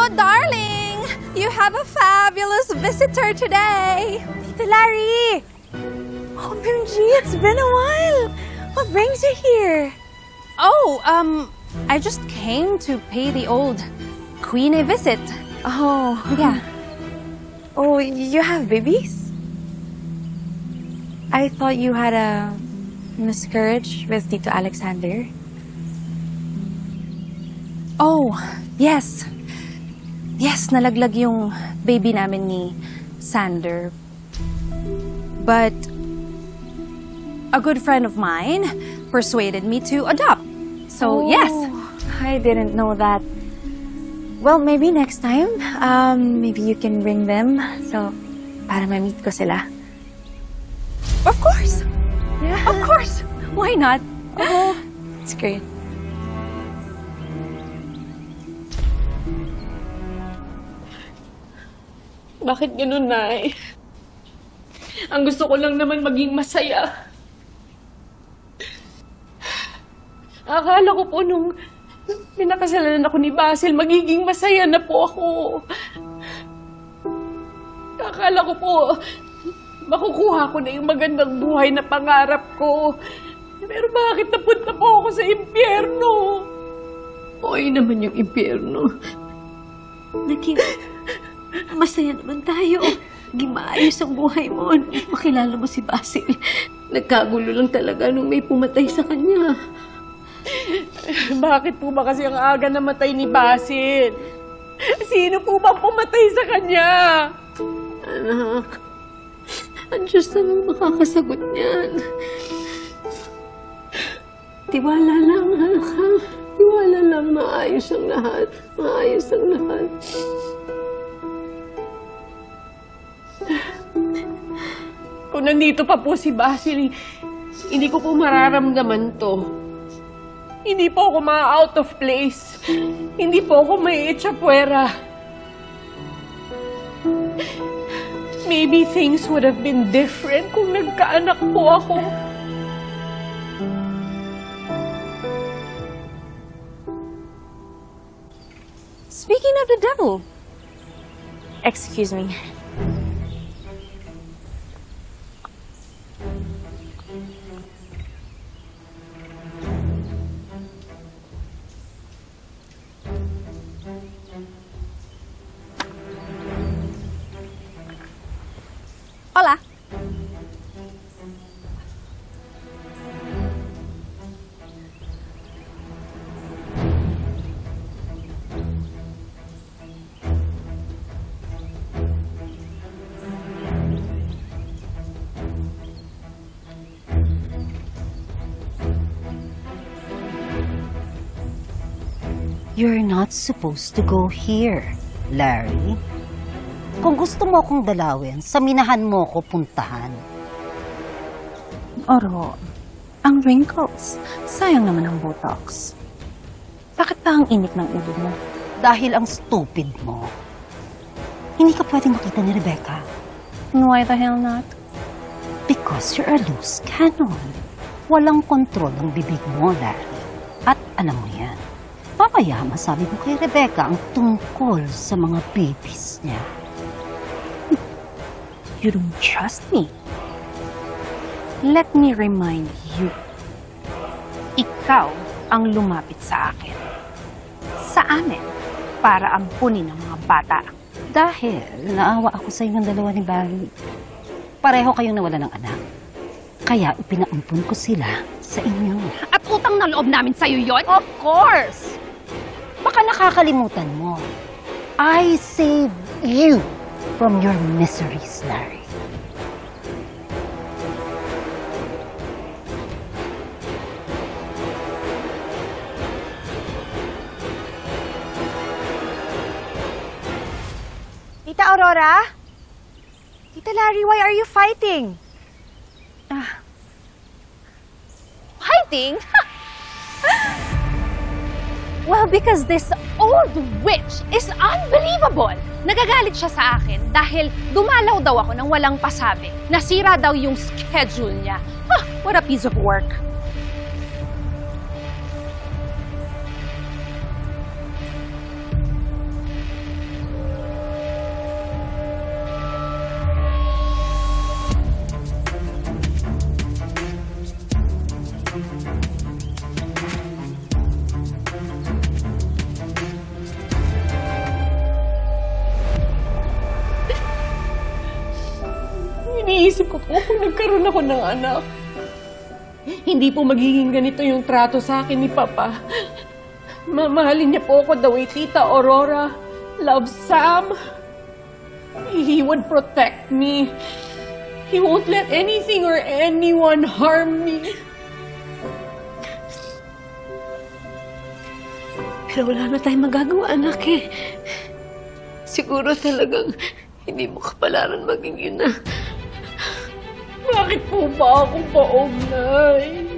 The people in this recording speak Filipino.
darling! You have a fabulous visitor today! Tita Larry! Oh, Benji, it's been a while! What brings you here? Oh, I just came to pay the old queen a visit. Oh. Yeah. Oh, you have babies? I thought you had a miscarriage with Tito Alexander. Oh, yes. Yes, nalaglag yung baby namin ni Sander. But a good friend of mine persuaded me to adopt. So, yes. I didn't know that. Well, maybe next time, maybe you can bring them. So, para ma-meet ko sila. Of course. Yeah. Of course. Why not? Oh, it's great. Bakit ganun, Nay? Ang gusto ko lang naman maging masaya. Akala ko po nung pinakasalan ako ni Basil, magiging masaya na po ako. Akala ko po, makukuha ko na yung magandang buhay na pangarap ko. Pero bakit napunta po ako sa impyerno? Okay naman yung impyerno. Naging masaya naman tayo. Naging maayos ang buhay mo. Makilala mo si Basil. Nagkagulo lang talaga nung may pumatay sa kanya. Bakit po ba kasi ang aga namatay ni Basil? Sino po bang pumatay sa kanya? Anak, ang Diyos na makakasagot niyan. Tiwala lang, anak ha. Tiwala lang, maayos ang lahat. Maayos ang lahat. Kung nandito pa po si Basil, hindi ko po mararamdaman to. Hindi po ako ma-out of place. Hindi po ako may itchapwera. Maybe things would have been different kung nagkaanak po ako. Speaking of the devil. Excuse me. Hola. You're not supposed to go here, Larry. Kung gusto mo akong dalawin, sa minahan mo ko puntahan. Oro, ang wrinkles. Sayang naman ang Botox. Bakit pa ang init ng ulo mo? Dahil ang stupid mo. Hindi ka pwedeng makita ni Rebecca. Why the hell not? Because you're a loose cannon. Walang kontrol ang bibig mo, Larry. At alam mo yan. Mamaya masabi mo kay Rebecca ang tungkol sa mga babies niya. You don't trust me. Let me remind you. Ikaw ang lumapit sa akin. Sa amin. Para ampunin ang mga bata. Dahil naawa ako sa inyong dalawa ni Barry. Pareho kayong nawala ng anak. Kaya ipinaampun ko sila sa inyo. At utang na loob namin sa'yo yon? Of course! Baka nakakalimutan mo. I saved you from your miseries, Larry. Tita Aurora? Tita Larry, why are you fighting? Fighting? Well, because this old witch is unbelievable. Nagagalit siya sa akin dahil dumalaw daw ako nang walang pasabi. Nasira daw yung schedule niya. What a piece of work. ako ng anak, hindi po magiging ganito yung trato sa akin ni Papa. Mamahalin niya po ako the way Tita Aurora loves Sam. He would protect me. He won't let anything or anyone harm me. Pero wala na tayong magagawa, anak eh. Siguro talagang hindi mo kapalaran maging ina. Bakit po ba ako baog, Nay?